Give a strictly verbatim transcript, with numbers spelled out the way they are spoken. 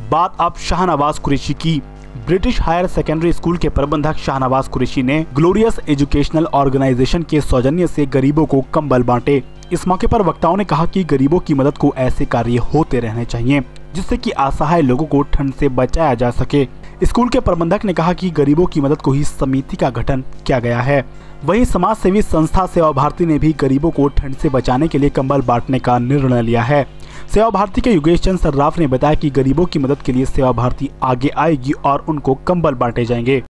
बात अब शाहनवाज कुरैशी की। ब्रिटिश हायर सेकेंडरी स्कूल के प्रबंधक शाहनवाज कुरैशी ने ग्लोरियस एजुकेशनल ऑर्गेनाइजेशन के सौजन्य से गरीबों को कंबल बांटे। इस मौके पर वक्ताओं ने कहा कि गरीबों की मदद को ऐसे कार्य होते रहने चाहिए जिससे कि असहाय लोगों को ठंड से बचाया जा सके। स्कूल के प्रबंधक ने कहा कि गरीबों की मदद को ही समिति का गठन किया गया है। वहीं समाज सेवी संस्था सेवा भारती ने भी गरीबों को ठंड से बचाने के लिए कंबल बांटने का निर्णय लिया है। सेवा भारती के योगेश चंद्र सर्राफ ने बताया कि गरीबों की मदद के लिए सेवा भारती आगे आएगी और उनको कंबल बांटे जाएंगे।